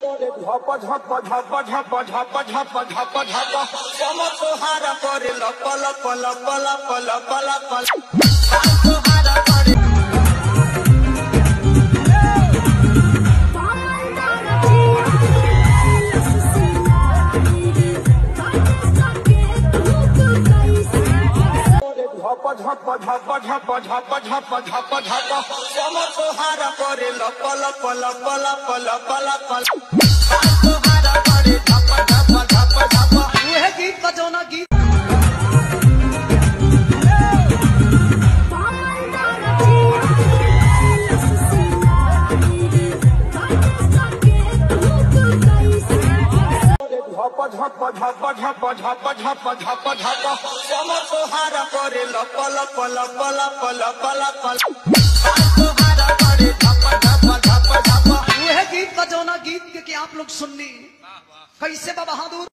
झप झप झप झप झप झप झप झप तोहारा करे लप लप लप लप लप लप तोहारा करे झप झप झप झप झप झप झप तोहारा करे लप लप लप लप लप लप तोहारा करे झप झप झप झप वह गीत बजौना गीत झप झप झप झप झप झप झप झप तोहारा करे लप लप लप लप लप लप तोहारा करे झप झप झप झप वह गीत बजौना गीत के आप लोग सुननी कैसे बा बहादुर।